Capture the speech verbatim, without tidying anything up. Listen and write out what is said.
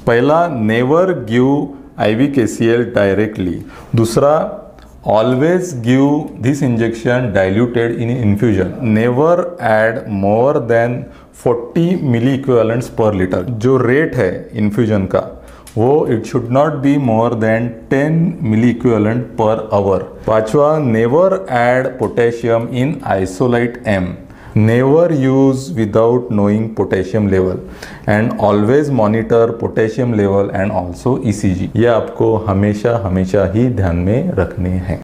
पहला, never give I V K C L directly. दूसरा, always give this injection diluted in infusion. Never add more than forty milliequivalents per litre. जो rate है infusion का वो it should not be more than ten milliequivalents per hour. पांचवा, never add potassium in isolyte M. Never use without knowing potassium level and always monitor potassium level and also E C G. ये आपको हमेशा हमेशा ही ध्यान में रखने हैं।